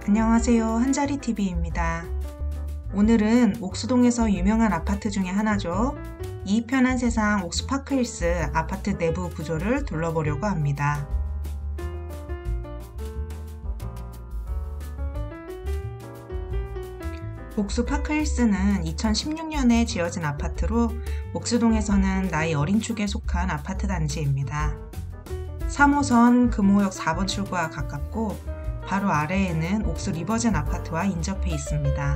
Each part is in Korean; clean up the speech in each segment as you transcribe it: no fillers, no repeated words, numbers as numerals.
안녕하세요. 한자리TV입니다. 오늘은 옥수동에서 유명한 아파트 중에 하나죠. 이편한 세상 옥수파크힐스 아파트 내부 구조를 둘러보려고 합니다. 옥수파크힐스는 2016년에 지어진 아파트로 옥수동에서는 나이 어린 축에 속한 아파트 단지입니다. 3호선 금호역 4번 출구와 가깝고 바로 아래에는 옥수 리버젠 아파트와 인접해 있습니다.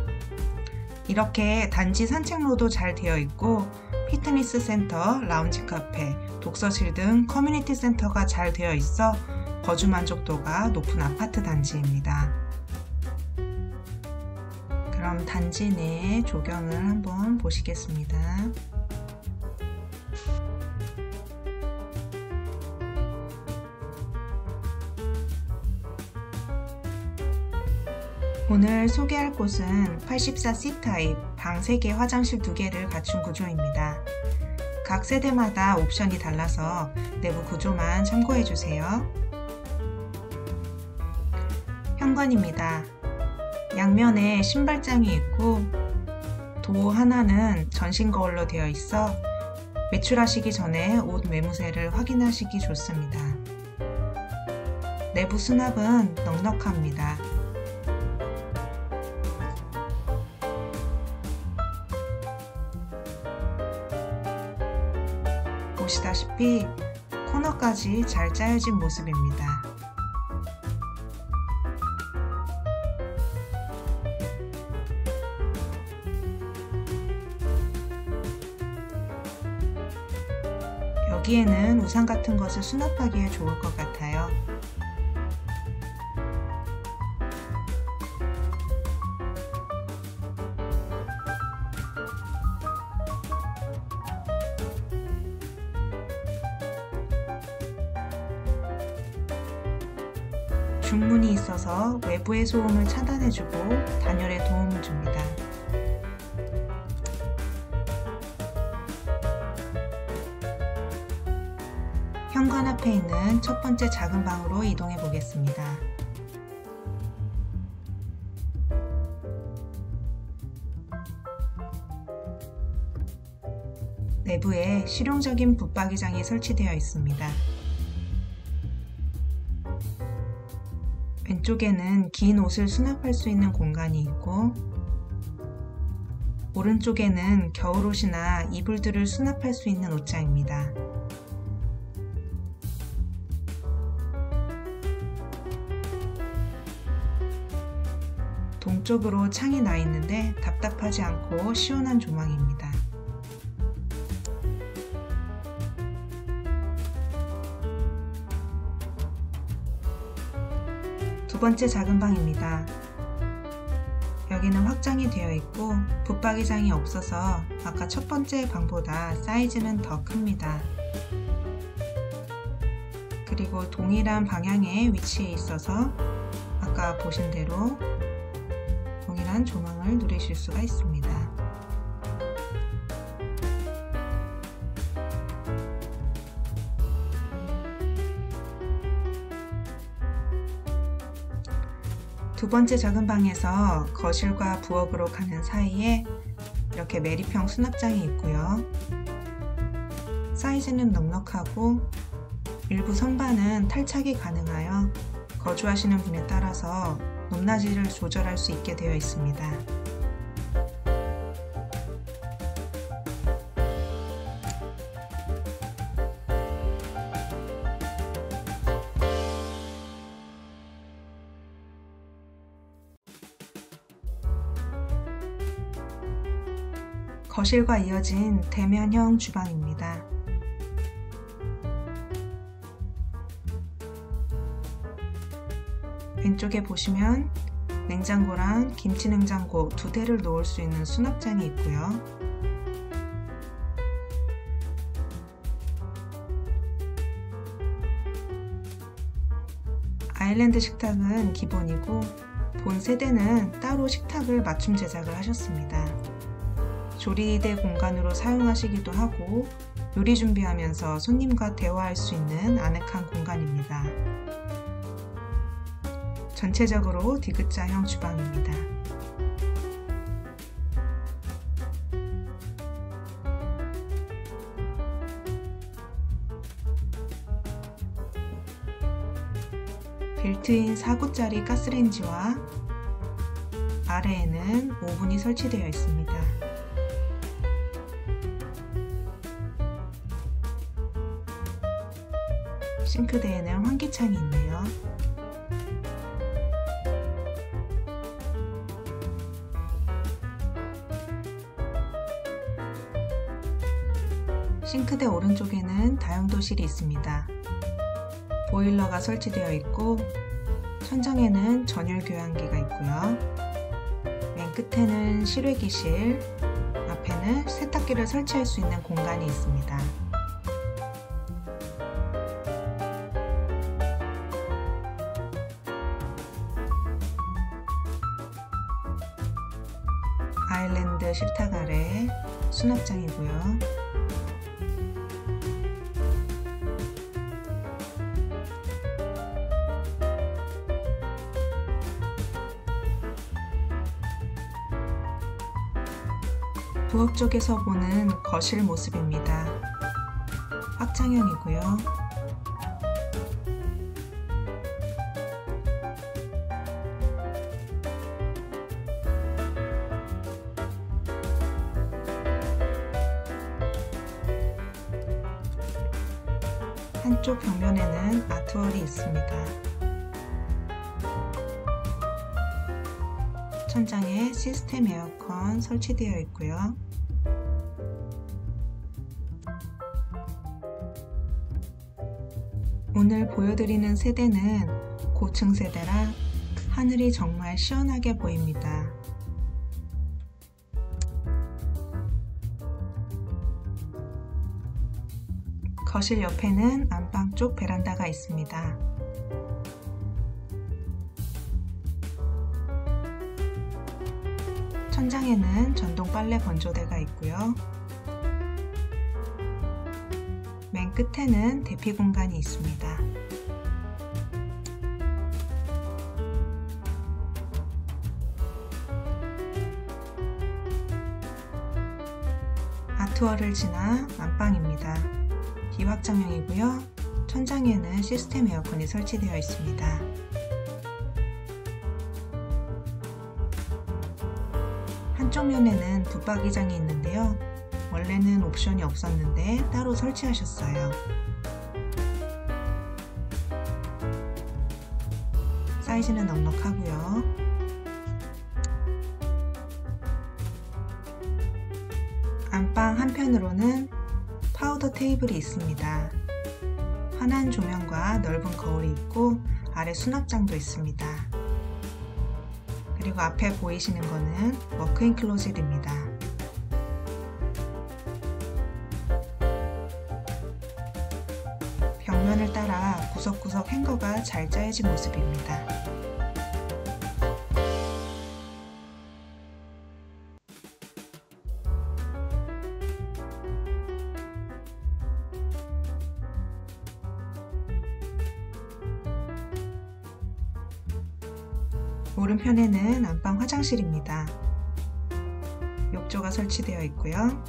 이렇게 단지 산책로도 잘 되어 있고 피트니스 센터, 라운지 카페, 독서실 등 커뮤니티 센터가 잘 되어 있어 거주 만족도가 높은 아파트 단지입니다. 그럼 단지 내 조경을 한번 보시겠습니다. 오늘 소개할 곳은 84C 타입, 방 3개, 화장실 2개를 갖춘 구조입니다. 각 세대마다 옵션이 달라서 내부 구조만 참고해주세요. 현관입니다. 양면에 신발장이 있고 도어 하나는 전신 거울로 되어 있어 외출하시기 전에 옷 매무새를 확인하시기 좋습니다. 내부 수납은 넉넉합니다. 보시다시피 코너까지 잘 짜여진 모습입니다. 여기에는 우산 같은 것을 수납하기에 좋을 것 같아요. 중문이 있어서 외부의 소음을 차단해주고 단열에 도움을 줍니다. 현관 앞에 있는 첫 번째 작은 방으로 이동해 보겠습니다. 내부에 실용적인 붙박이장이 설치되어 있습니다. 왼쪽에는 긴 옷을 수납할 수 있는 공간이 있고 오른쪽에는 겨울옷이나 이불들을 수납할 수 있는 옷장입니다. 동쪽으로 창이 나 있는데 답답하지 않고 시원한 조망입니다. 두 번째 작은 방입니다. 여기는 확장이 되어 있고 붙박이장이 없어서 아까 첫 번째 방보다 사이즈는 더 큽니다. 그리고 동일한 방향에 위치해 있어서 아까 보신 대로 동일한 조망을 누리실 수가 있습니다. 두 번째 작은 방에서 거실과 부엌으로 가는 사이에 이렇게 메리평 수납장이 있고요. 사이즈는 넉넉하고 일부 선반은 탈착이 가능하여 거주하시는 분에 따라서 높낮이를 조절할 수 있게 되어 있습니다. 거실과 이어진 대면형 주방입니다. 왼쪽에 보시면 냉장고랑 김치냉장고 2대를 놓을 수 있는 수납장이 있고요. 아일랜드 식탁은 기본이고 본 세대는 따로 식탁을 맞춤 제작을 하셨습니다. 조리대 공간으로 사용하시기도 하고 요리 준비하면서 손님과 대화할 수 있는 아늑한 공간입니다. 전체적으로 D자형 주방입니다. 빌트인 4구짜리 가스레인지와 아래에는 오븐이 설치되어 있습니다. 싱크대에는 환기창이 있네요. 싱크대 오른쪽에는 다용도실이 있습니다. 보일러가 설치되어 있고 천장에는 전열 교환기가 있고요. 맨 끝에는 실외기실, 앞에는 세탁기를 설치할 수 있는 공간이 있습니다. 아일랜드 식탁 아래 수납장이고요. 부엌 쪽에서 보는 거실 모습입니다. 확장형이고요. 한쪽 벽면에는 아트월이 있습니다. 천장에 시스템 에어컨 설치되어 있고요. 오늘 보여드리는 세대는 고층 세대라 하늘이 정말 시원하게 보입니다. 거실 옆에는 안방 쪽 베란다가 있습니다. 천장에는 전동 빨래 건조대가 있고요. 맨 끝에는 대피 공간이 있습니다. 아트월을 지나 안방입니다. 비확장형이고요. 천장에는 시스템 에어컨이 설치되어 있습니다. 한쪽 면에는 붙박이장이 있는데요. 원래는 옵션이 없었는데 따로 설치하셨어요. 사이즈는 넉넉하고요. 안방 한편으로는 파우더 테이블이 있습니다. 환한 조명과 넓은 거울이 있고 아래 수납장도 있습니다. 그리고 앞에 보이시는 거는 워크인 클로zet입니다. 벽면을 따라 구석구석 행거가 잘 짜여진 모습입니다. 오른편에는 안방 화장실입니다. 욕조가 설치되어 있고요.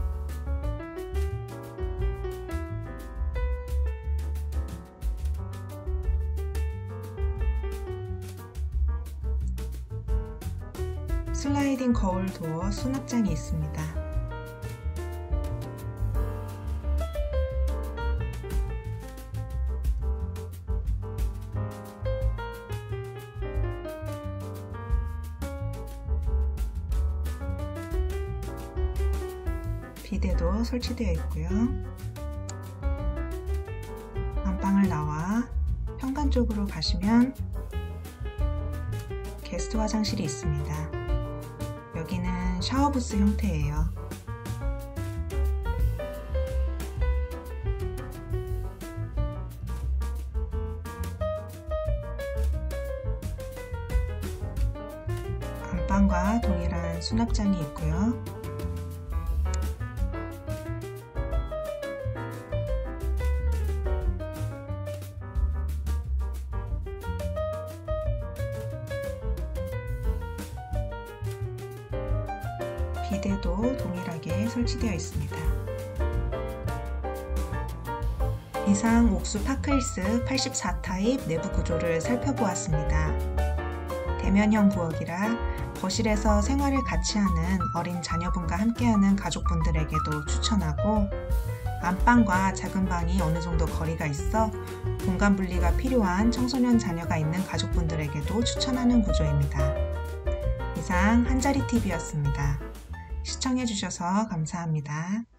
슬라이딩 거울 도어 수납장이 있습니다. 비데도 설치되어 있고요. 안방을 나와 현관 쪽으로 가시면 게스트 화장실이 있습니다. 여기는 샤워부스 형태예요. 안방과 동일한 수납장이 있고요. 비데도 동일하게 설치되어 있습니다. 이상 옥수 파크힐스 84 타입 내부 구조를 살펴보았습니다. 대면형 부엌이라 거실에서 생활을 같이 하는 어린 자녀분과 함께하는 가족분들에게도 추천하고, 안방과 작은 방이 어느 정도 거리가 있어 공간 분리가 필요한 청소년 자녀가 있는 가족분들에게도 추천하는 구조입니다. 이상 한자리 TV였습니다. 시청해주셔서 감사합니다.